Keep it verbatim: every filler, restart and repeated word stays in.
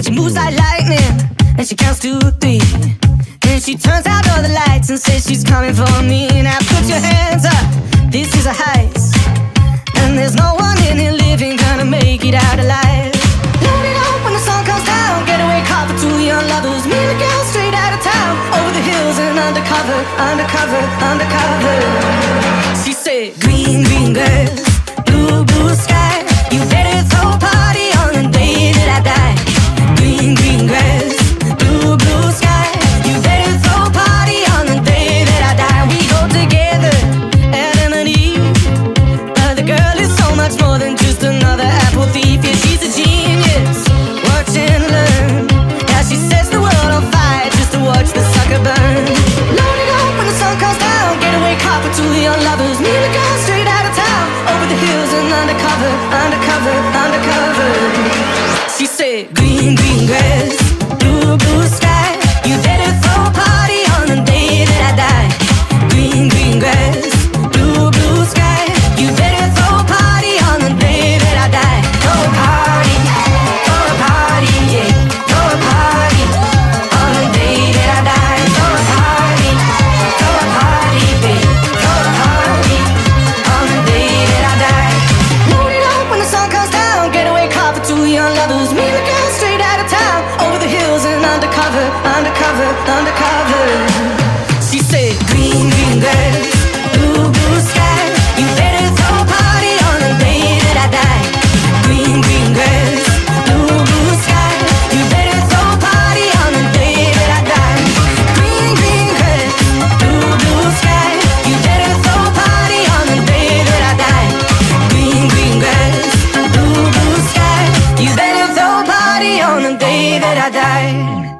She moves like lightning, and she counts to three. Then she turns out all the lights and says she's coming for me. Now put your hands up, this is a heist, and there's no one in here living gonna make it out alive. Load it up when the sun comes down, getaway car for two young lovers. Me and the girl straight out of town, over the hills and undercover, undercover, undercover. She said, green, green grass, blue, blue sky. You better throw a party on the day that I die. Green, green grass, blue, blue sky. You better throw a party on the day that I die. We go together, Adam and Eve, but the girl is so much more than just another apple thief. Yeah, she's a genius, watch and learn. Now she sets the world on fire just to watch the sucker burn. Load it up when the sun comes down, getaway car for two young lovers. Me and the girl straight out of town, over the hills and undercover, undercover, undercover. She said, green, green grass, blue, blue sky. You better throw a party on the day that I die. Green, green grass, blue, blue sky. You better throw a party on the day that I die. Throw a party, throw a party, yeah. Throw a party on the day that I die. Throw a party, throw a party, babe. Throw a party on the day that I die. Load it up when the sun comes down, getaway car for two young lovers. Me and the girl straight out of town, over the hills and undercover, undercover, undercover. She said, green, green grass, blue, blue sky. You better throw a party on the day that I die. Green, green grass, blue, blue sky. You better throw a party on the day that I die. Green, green grass, blue, blue sky. You better throw a party on the day that I die. Green, green grass, blue, blue sky. You better throw a party on the day that I die.